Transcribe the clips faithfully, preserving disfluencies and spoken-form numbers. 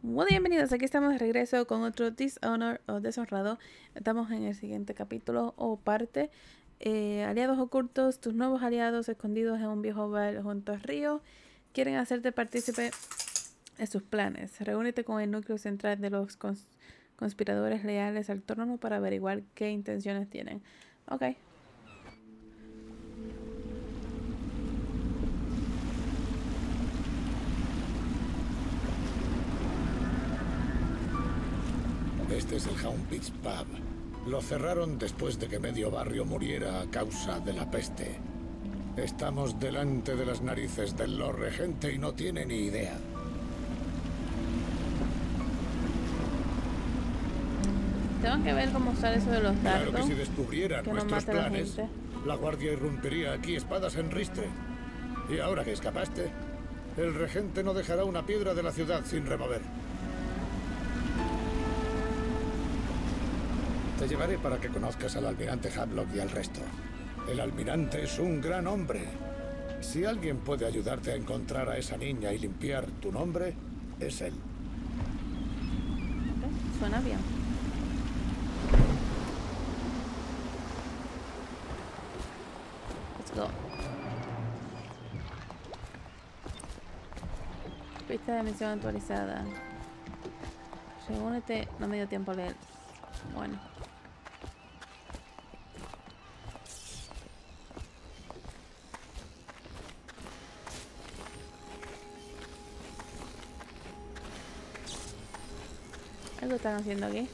Bueno, bienvenidos, aquí estamos de regreso con otro Dishonor o Deshonrado. Estamos en el siguiente capítulo o parte. Eh, aliados ocultos, tus nuevos aliados escondidos en un viejo bar junto al río quieren hacerte partícipe en sus planes. Reúnete con el núcleo central de los cons conspiradores leales al trono para averiguar qué intenciones tienen. Ok. Este es el Hound Pits Pub. Lo cerraron después de que medio barrio muriera a causa de la peste. Estamos delante de las narices del Lord Regente y no tiene ni idea. Tengo que ver cómo sale eso de los dardos. Claro que si descubrieran que no nuestros mate a la planes, gente. la guardia irrumpiría aquí espadas en ristre. Y ahora que escapaste, el Regente no dejará una piedra de la ciudad sin remover. Te llevaré para que conozcas al almirante Havelock y al resto. El almirante es un gran hombre. Si alguien puede ayudarte a encontrar a esa niña y limpiar tu nombre, es él. Okay. Suena bien. Let's go. Pista de misión actualizada. Reúnete, no me dio tiempo a leer. Bueno. Algo están haciendo aquí.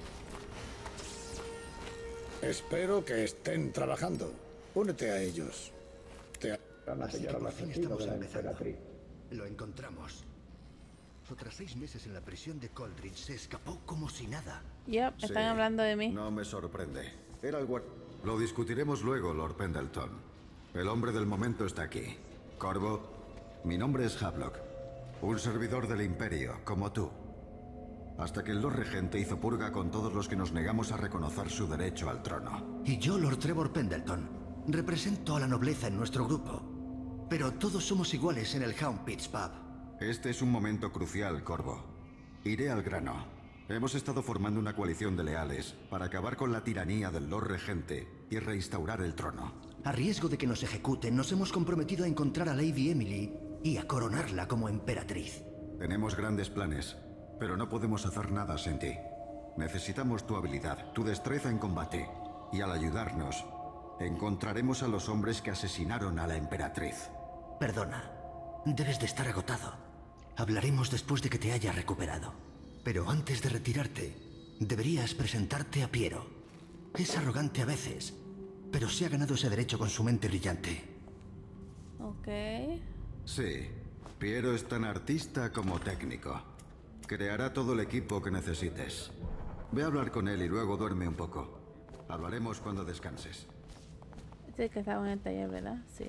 Espero que estén trabajando. Únete a ellos. Te Así que por fin estamos empezando. Lo encontramos. Tras seis meses en la prisión de Coldridge se escapó como si nada. Yep, están Sí, hablando de mí. No me sorprende. Era el guard... Lo discutiremos luego, Lord Pendleton. El hombre del momento está aquí. Corvo, mi nombre es Havelock. Un servidor del Imperio, como tú. Hasta que el Lord Regente hizo purga con todos los que nos negamos a reconocer su derecho al trono. Y yo, Lord Trevor Pendleton, represento a la nobleza en nuestro grupo. Pero todos somos iguales en el Hound Pits Pub. Este es un momento crucial, Corvo. Iré al grano. Hemos estado formando una coalición de leales para acabar con la tiranía del Lord Regente y reinstaurar el trono. A riesgo de que nos ejecuten, nos hemos comprometido a encontrar a Lady Emily y a coronarla como emperatriz. Tenemos grandes planes, pero no podemos hacer nada sin ti. Necesitamos tu habilidad, tu destreza en combate. Y al ayudarnos, encontraremos a los hombres que asesinaron a la emperatriz. Perdona, debes de estar agotado. Hablaremos después de que te haya recuperado. Pero antes de retirarte, deberías presentarte a Piero. Es arrogante a veces, pero se ha ganado ese derecho con su mente brillante. Ok. Sí, Piero es tan artista como técnico. Creará todo el equipo que necesites. Ve a hablar con él y luego duerme un poco. Hablaremos cuando descanses. Este es el que estaba en el taller, ¿verdad? Sí.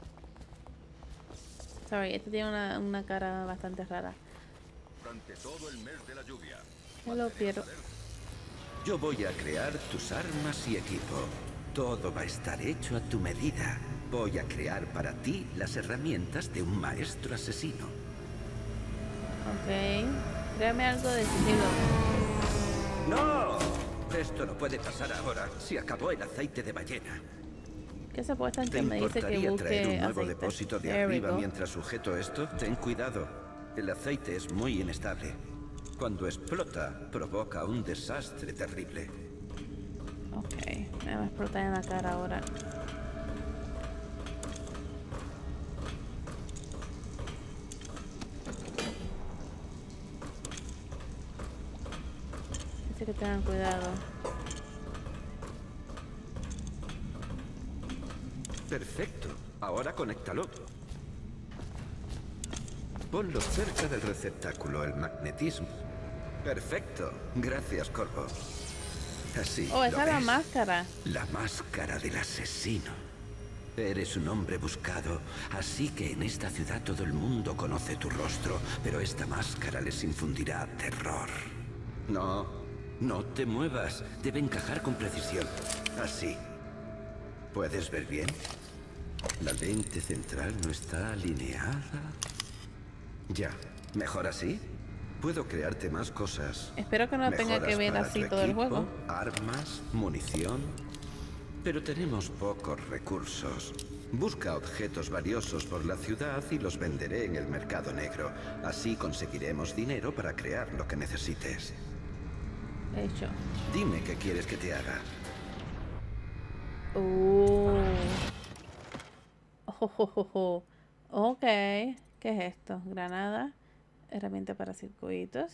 Sorry, este tiene una, una cara bastante rara. Durante todo el mes de la lluvia. Hello, Piero. Yo voy a crear tus armas y equipo. Todo va a estar hecho a tu medida. Voy a crear para ti las herramientas de un maestro asesino. Ok. Créame algo de sigilo. ¡No! Esto no puede pasar ahora. Se acabó el aceite de ballena. ¿Qué se puede estar ¿Te que me dice que importaría busque traer un nuevo aceite? depósito de There we arriba go. mientras sujeto esto? Ten cuidado. El aceite es muy inestable. Cuando explota, provoca un desastre terrible. Ok. Me va a explotar en la cara ahora. Dice que tengan cuidado. Perfecto. Ahora conéctalo. Ponlo cerca del receptáculo, el magnetismo. Perfecto. Gracias, Corvo. Así. Oh, ¿lo esa es la ves? máscara. La máscara del asesino. Eres un hombre buscado, así que en esta ciudad todo el mundo conoce tu rostro, pero esta máscara les infundirá terror. No, no te muevas. Debe encajar con precisión. Así. ¿Puedes ver bien? La lente central no está alineada. Ya. ¿Mejor así? Puedo crearte más cosas. Espero que no tenga que Mejoras ver para así tu todo el equipo, juego. armas, munición. Pero tenemos pocos recursos. Busca objetos valiosos por la ciudad y los venderé en el mercado negro. Así conseguiremos dinero para crear lo que necesites. Hecho. Dime qué quieres que te haga. Uh. Oh, oh, oh, oh. Ok. ¿Qué es esto? Granada. Herramienta para circuitos.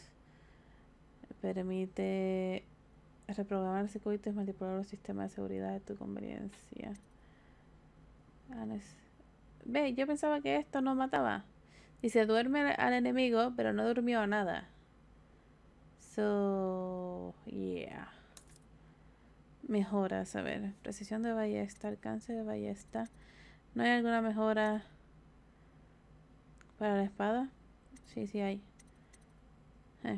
Permite reprogramar circuitos y manipular los sistemas de seguridad de tu conveniencia. Ah, no es... Ve, yo pensaba que esto no mataba. Dice, duerme al, al enemigo, pero no durmió a nada. So, yeah. Mejoras, a ver. Precisión de ballesta, alcance de ballesta. ¿No hay alguna mejora para la espada? Sí, sí hay. Eh.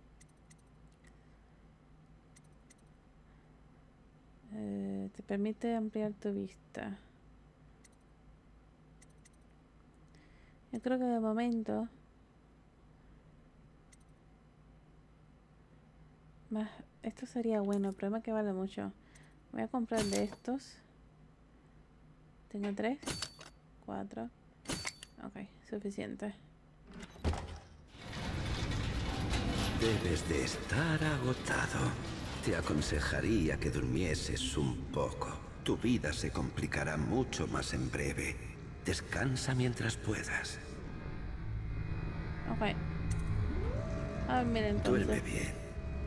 Eh, te permite ampliar tu vista. Yo creo que de momento más esto sería bueno. El problema es que vale mucho. Voy a comprar de estos. Tengo tres, cuatro. Ok, suficiente. Debes de estar agotado. Te aconsejaría que durmieses un poco. Tu vida se complicará mucho más en breve. Descansa mientras puedas. Ok. A ver, miren, entonces. Duerme bien.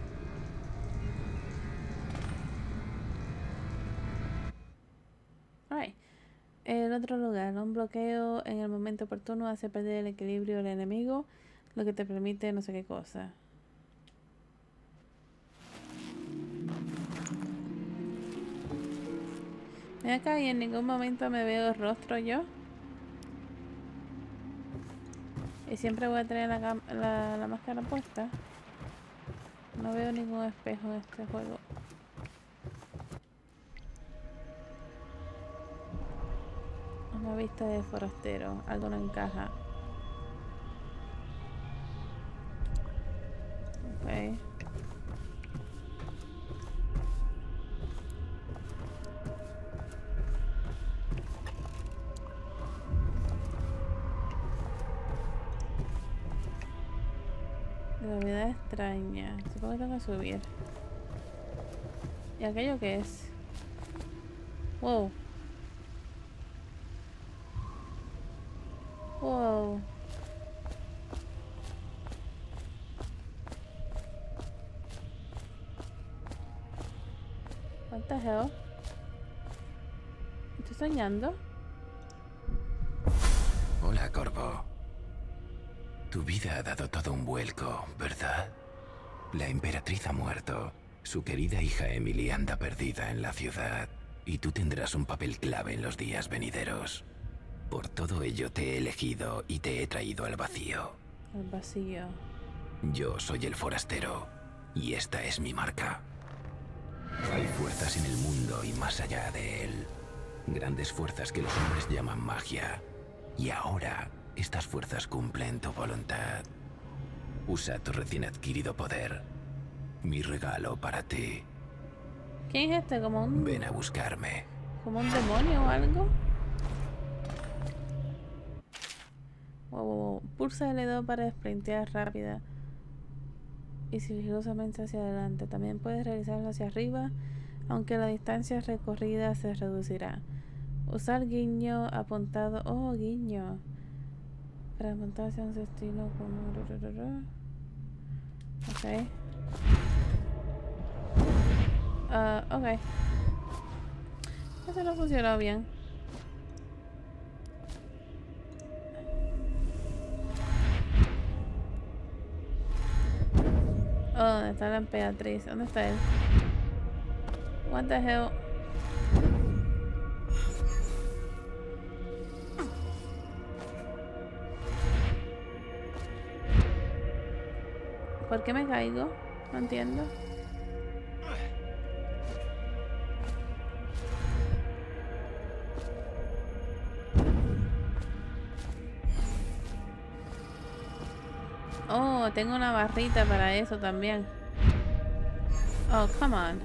Alright. El otro lugar, un bloqueo en el momento oportuno hace perder el equilibrio del enemigo, lo que te permite no sé qué cosa. Ven acá y en ningún momento me veo el rostro yo. Y siempre voy a tener la, la, la máscara puesta. No veo ningún espejo en este juego. Una vista de forastero. Algo no encaja. Ok. Gravedad extraña. Supongo que tengo que subir. ¿Y aquello qué es? Wow. Wow. What the hell? ¿Estoy soñando? Hola, Corvo. Tu vida ha dado todo un vuelco, ¿verdad? La emperatriz ha muerto. Su querida hija Emily anda perdida en la ciudad. Y tú tendrás un papel clave en los días venideros. Por todo ello te he elegido y te he traído al vacío. El vacío. Yo soy el forastero. Y esta es mi marca. Hay fuerzas en el mundo y más allá de él. Grandes fuerzas que los hombres llaman magia. Y ahora, estas fuerzas cumplen tu voluntad. Usa tu recién adquirido poder. Mi regalo para ti. ¿Quién es este? ¿Como un... Ven a buscarme. como un demonio o algo? Wow, wow, wow. Pulsa L dos para sprintear rápida y sigilosamente hacia adelante. También puedes realizarlo hacia arriba, aunque la distancia recorrida se reducirá. Usar guiño apuntado. Oh, guiño. Para apuntar hacia un destino como... Ok. Uh, ok. Eso no funcionó bien. Oh, ¿dónde está la emperatriz? ¿Dónde está él? What the hell? ¿Por qué me caigo? No entiendo. Oh, Oh, tengo una barrita para eso también. Oh, come on.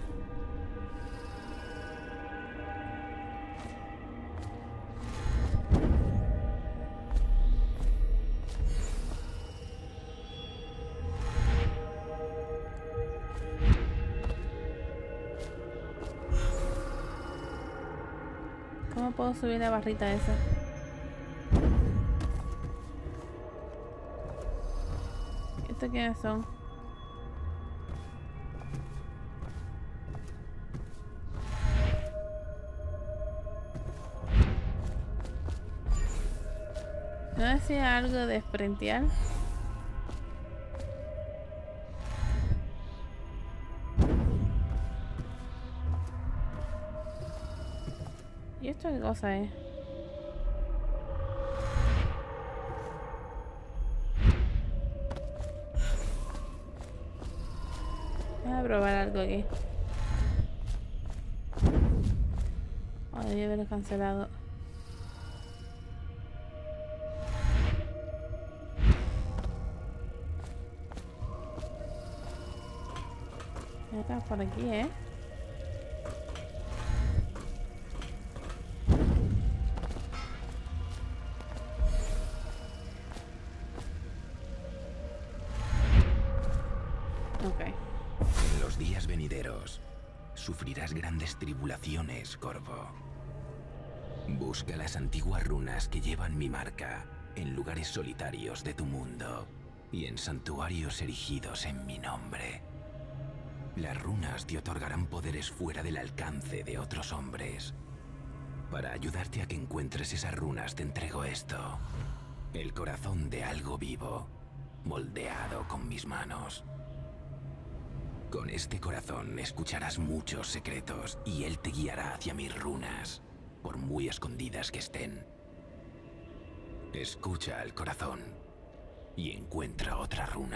¿Cómo puedo subir la barrita esa? ¿Estos quiénes son? ¿No decía algo de sprintear? ¿Y esto qué cosa es? Voy a probar algo aquí. Oh, debí haberlo cancelado. Acá por aquí, ¿eh? En los días venideros, sufrirás grandes tribulaciones, Corvo. Busca las antiguas runas que llevan mi marca en lugares solitarios de tu mundo y en santuarios erigidos en mi nombre. Las runas te otorgarán poderes fuera del alcance de otros hombres. Para ayudarte a que encuentres esas runas te entrego esto. El corazón de algo vivo, moldeado con mis manos. Con este corazón escucharás muchos secretos y él te guiará hacia mis runas, por muy escondidas que estén. Escucha al corazón y encuentra otra runa.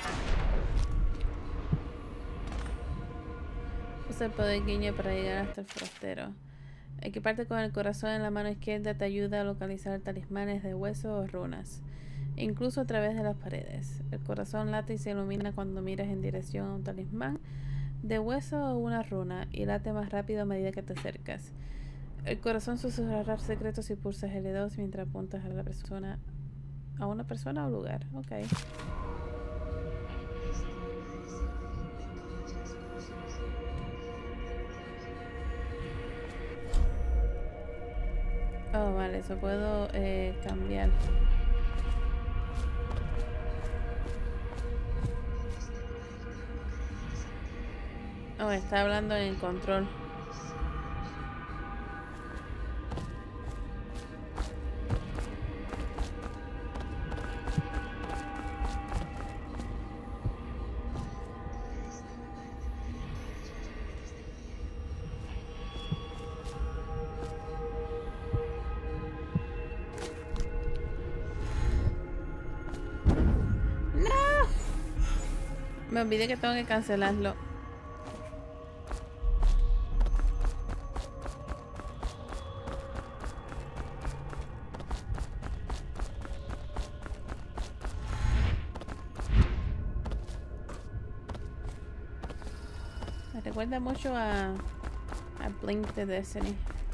Usa el poder guiño para llegar hasta el forastero. Equiparte con el corazón en la mano izquierda te ayuda a localizar talismanes de hueso o runas, incluso a través de las paredes. El corazón late y se ilumina cuando miras en dirección a un talismán de hueso o una runa, y late más rápido a medida que te acercas. El corazón susurrará secretos si pulsas L dos mientras apuntas a la persona, a una persona o lugar. Ok. Oh, vale, eso puedo eh, cambiar. Oh, está hablando en el control. Me olvidé que tengo que cancelarlo. Me recuerda mucho a, a Blink de Destiny.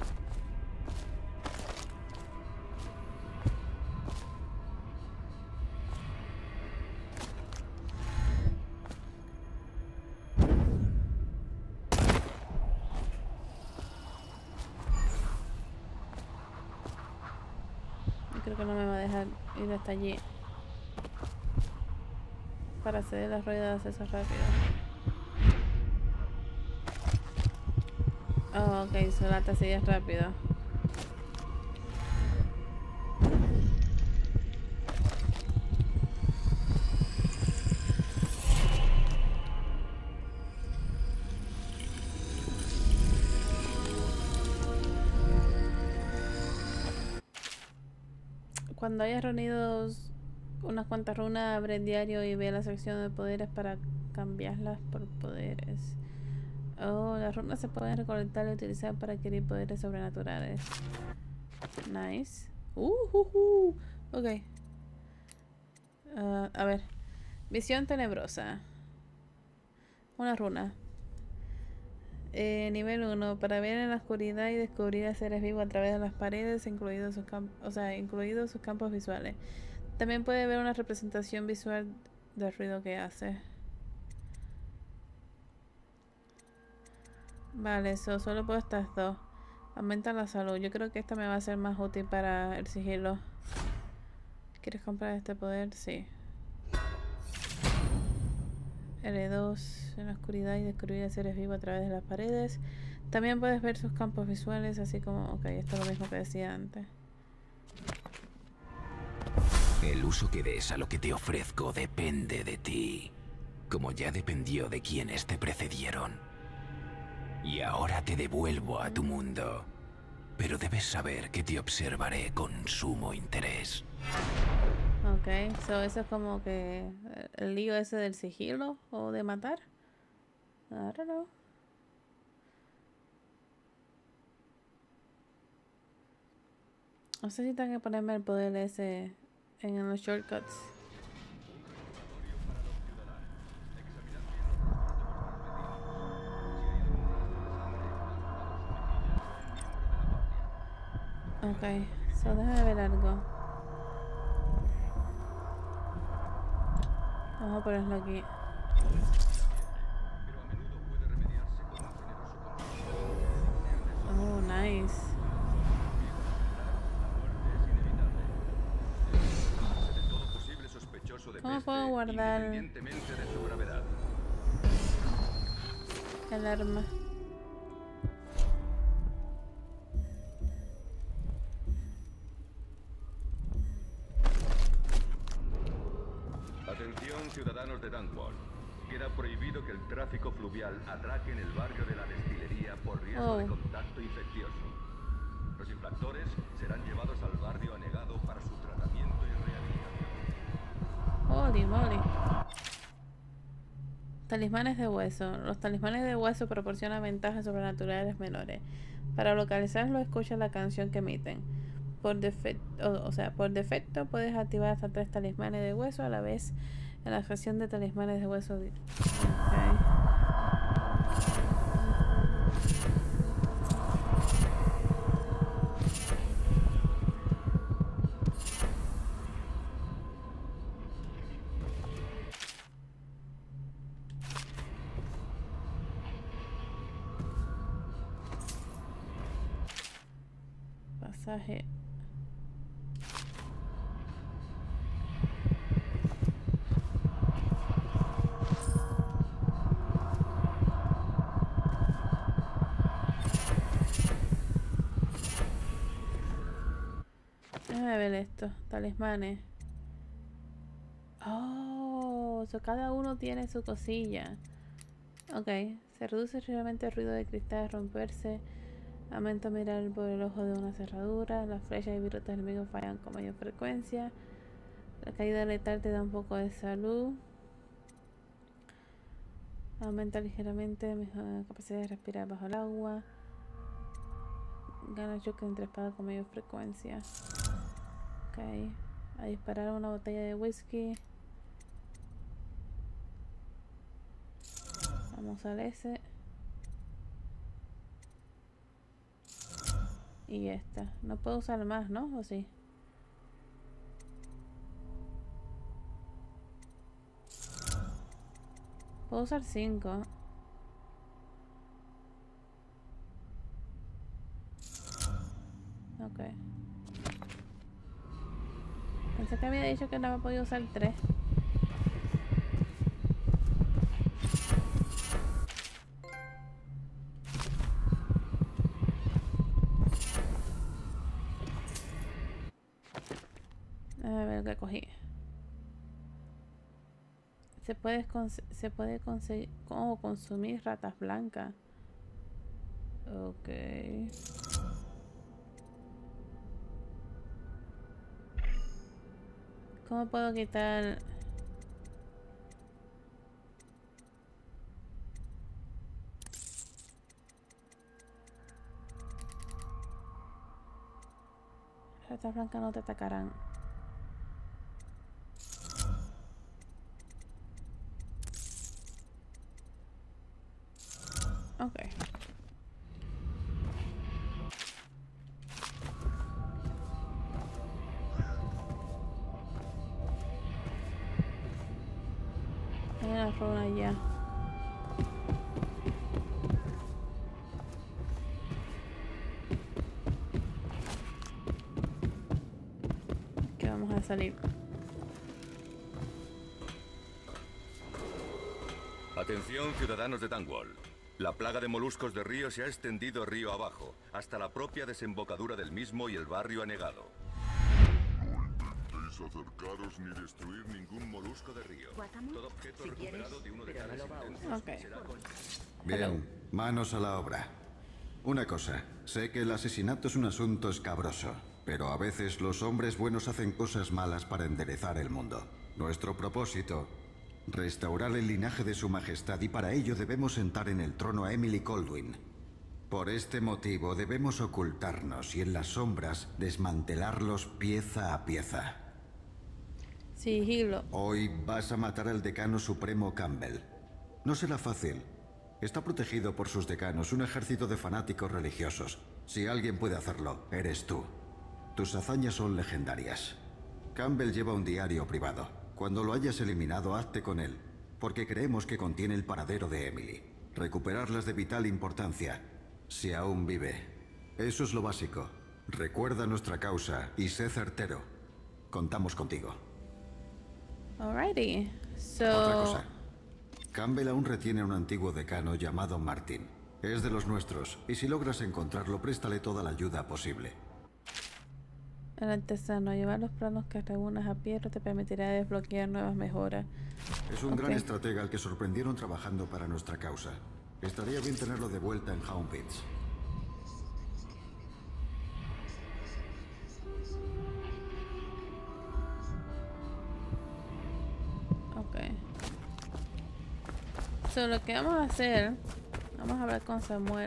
Creo que no me va a dejar ir hasta allí para acceder a las ruedas de acceso rápido. Oh, ok, solo hasta así es rápido. Cuando hayas reunido unas cuantas runas, abre el diario y ve la sección de poderes para cambiarlas por poderes. Oh, las runas se pueden recolectar y utilizar para adquirir poderes sobrenaturales. Nice. Uh, uh, uh. Ok. Uh, a ver. Visión tenebrosa. Una runa. Eh, nivel uno. Para ver en la oscuridad y descubrir a seres vivos a través de las paredes, incluidos sus, camp o sea, incluidos sus campos visuales. También puede ver una representación visual del ruido que hace. Vale, eso solo puedo estas dos. Aumenta la salud. Yo creo que esta me va a ser más útil para el sigilo. ¿Quieres comprar este poder? Sí. L dos. En la oscuridad y descubrir a seres vivos a través de las paredes. También puedes ver sus campos visuales, así como... Ok, esto es lo mismo que decía antes. El uso que des a lo que te ofrezco depende de ti, como ya dependió de quienes te precedieron. Y ahora te devuelvo a tu mundo, pero debes saber que te observaré con sumo interés. Ok, so eso es como que el lío ese del sigilo o de matar. I don't know. No sé si tengo que ponerme el poder ese en los shortcuts. Ok, so déjame ver algo. Vamos a ponerlo aquí. Oh, nice. ¿Cómo puedo guardar el arma? Atención, ciudadanos de Dunwall. Queda prohibido que el tráfico fluvial atraque en el barrio de la destilería por riesgo Oh. de contacto infeccioso. Los infractores serán llevados al barrio anegado para su tratamiento y rehabilitación. Holy moly. Talismanes de hueso. Los talismanes de hueso proporcionan ventajas sobrenaturales menores. Para localizarlo, escucha la canción que emiten. Por defecto, o, o sea, por defecto puedes activar hasta tres talismanes de hueso a la vez en la gestión de talismanes de hueso. Okay. Pasaje. Déjame ver esto. Talismanes. Oh, so cada uno tiene su cosilla. Ok. Se reduce realmente el ruido de cristal romperse. Aumenta mirar por el ojo de una cerradura. Las flechas y virutas enemigos fallan con mayor frecuencia. La caída letal te da un poco de salud. Aumenta ligeramente la capacidad de respirar bajo el agua. Gana choque entre espadas con mayor frecuencia. Ok. A disparar una botella de whisky. Vamos al S. Y esta. No puedo usar más, ¿no? ¿O sí? Puedo usar cinco. Ok. Pensé que había dicho que no me podía usar tres. A ver qué cogí. Se puede se puede conseguir oh, consumir ratas blancas. Ok. ¿Cómo puedo quitar? Ratas blancas no te atacarán. Ok. Hay una runa allá. Que vamos a salir. Atención, ciudadanos de Dunwall. La plaga de moluscos de río se ha extendido río abajo, hasta la propia desembocadura del mismo y el barrio anegado. No intentéis acercaros ni destruir ningún molusco de río. Todo objeto recuperado de uno de tales intentos Ok. será con... Bien, manos a la obra. Una cosa, sé que el asesinato es un asunto escabroso, pero a veces los hombres buenos hacen cosas malas para enderezar el mundo. Nuestro propósito, restaurar el linaje de su majestad, y para ello debemos sentar en el trono a Emily Kaldwin. Por este motivo debemos ocultarnos y en las sombras desmantelarlos pieza a pieza. Sigilo. Hoy vas a matar al decano supremo Campbell. No será fácil. Está protegido por sus decanos, un ejército de fanáticos religiosos. Si alguien puede hacerlo, eres tú. Tus hazañas son legendarias. Campbell lleva un diario privado. Cuando lo hayas eliminado, hazte con él, porque creemos que contiene el paradero de Emily. Recuperarla es de vital importancia, si aún vive. Eso es lo básico. Recuerda nuestra causa y sé certero. Contamos contigo. Alrighty. So... Otra cosa. Campbell aún retiene a un antiguo decano llamado Martin. Es de los nuestros, y si logras encontrarlo, préstale toda la ayuda posible. El artesano, llevar los planos que reúnas a Piero te permitirá desbloquear nuevas mejoras. Es un Ok. gran estratega al que sorprendieron trabajando para nuestra causa. Estaría bien tenerlo de vuelta en Hound Pits. Ok. So, lo que vamos a hacer, vamos a hablar con Samuel.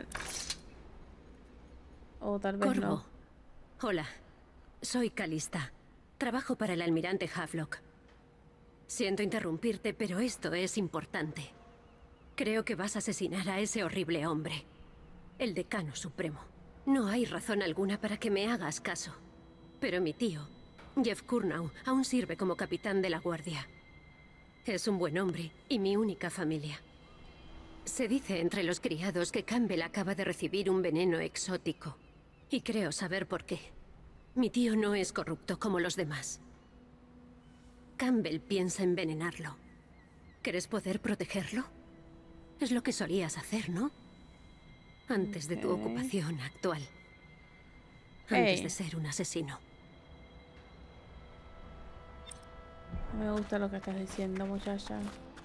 O tal vez Corvo. no. Hola, soy Calista. Trabajo para el almirante Havelock. Siento interrumpirte, pero esto es importante. Creo que vas a asesinar a ese horrible hombre. El decano supremo. No hay razón alguna para que me hagas caso. Pero mi tío, Jeff Curnow, aún sirve como capitán de la guardia. Es un buen hombre y mi única familia. Se dice entre los criados que Campbell acaba de recibir un veneno exótico. Y creo saber por qué. Mi tío no es corrupto como los demás. Campbell piensa envenenarlo. ¿Quieres poder protegerlo? Es lo que solías hacer, ¿no? Antes de tu Ok. ocupación actual. Hey. Antes de ser un asesino. Me gusta lo que estás diciendo, muchacha.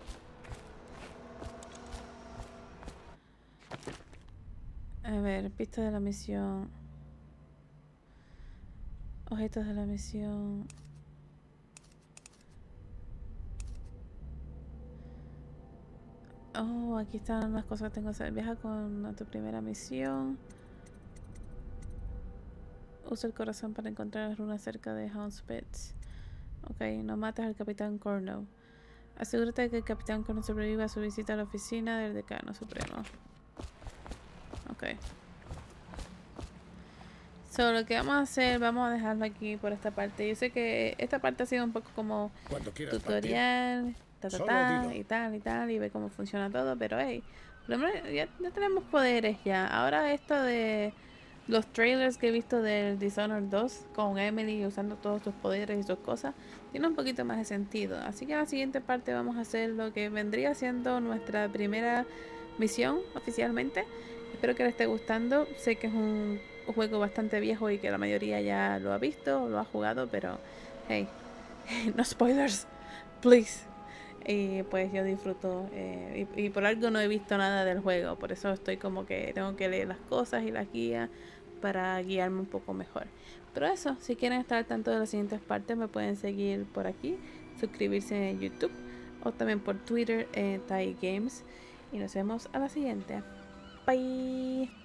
A ver, pista de la misión. Objetos de la misión. Oh, aquí están las cosas que tengo que hacer. Viaja con a tu primera misión. Usa el corazón para encontrar las runas cerca de Hound's Pits. Ok, no mates al capitán Curnow. Asegúrate de que el capitán Curnow sobreviva a su visita a la oficina del decano supremo. Ok. So, lo que vamos a hacer, vamos a dejarlo aquí por esta parte. Yo sé que esta parte ha sido un poco como Cuando quieras tutorial, ta, ta, Solo ta, dilo. y tal y tal, y ver cómo funciona todo, pero hey, por lo menos ya, ya tenemos poderes ya. Ahora esto de los trailers que he visto del Dishonored dos con Emily usando todos sus poderes y sus cosas, tiene un poquito más de sentido. Así que en la siguiente parte vamos a hacer lo que vendría siendo nuestra primera misión oficialmente. Espero que les esté gustando. Sé que es un juego bastante viejo y que la mayoría ya lo ha visto o lo ha jugado, pero hey, no spoilers, please. Y pues yo disfruto eh, y, y por algo no he visto nada del juego, por eso estoy como que tengo que leer las cosas y las guías para guiarme un poco mejor. Pero eso, si quieren estar al tanto de las siguientes partes, me pueden seguir por aquí, suscribirse en YouTube o también por Twitter en Tai Games, y nos vemos a la siguiente. Bye.